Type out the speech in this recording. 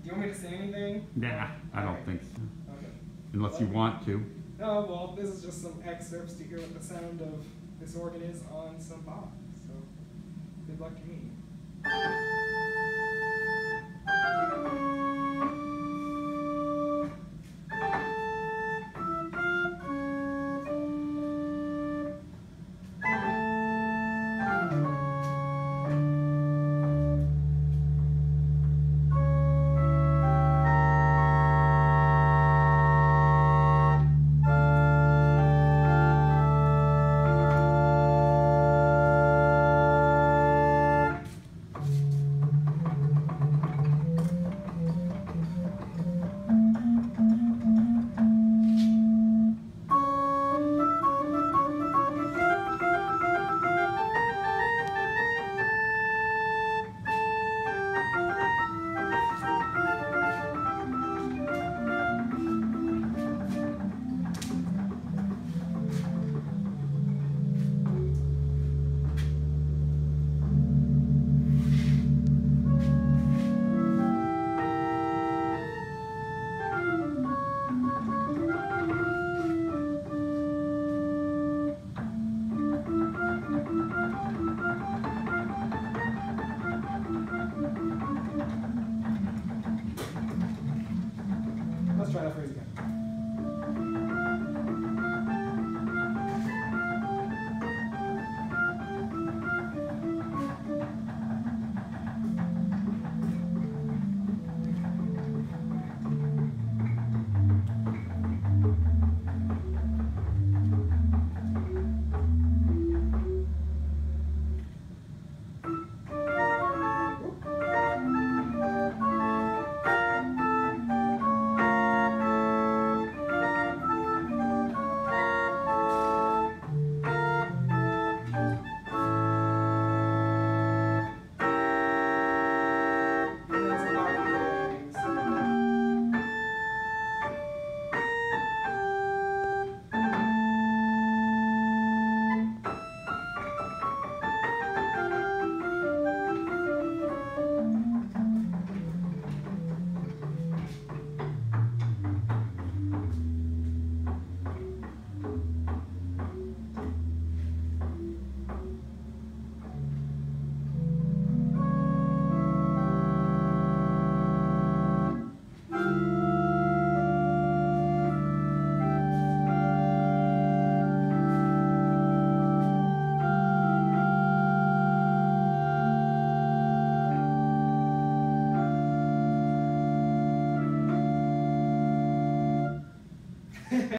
you want me to say anything? Nah, I don't think so. Okay. Unless you want to. Oh, well, this is just some excerpts to hear what the sound of this organ is on some Bach. So, good luck to me. Let's try that phrase again.